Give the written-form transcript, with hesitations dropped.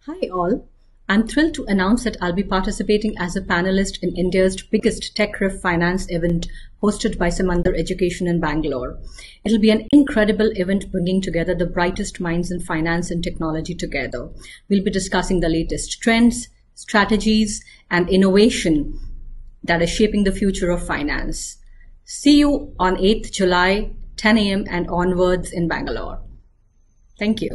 Hi all, I'm thrilled to announce that I'll be participating as a panelist in India's biggest TechRev finance event hosted by Simandhar Education in Bangalore. It'll be an incredible event bringing together the brightest minds in finance and technology together. We'll be discussing the latest trends, strategies, and innovation that is shaping the future of finance. See you on 8th July, 10 a.m. and onwards in Bangalore. Thank you.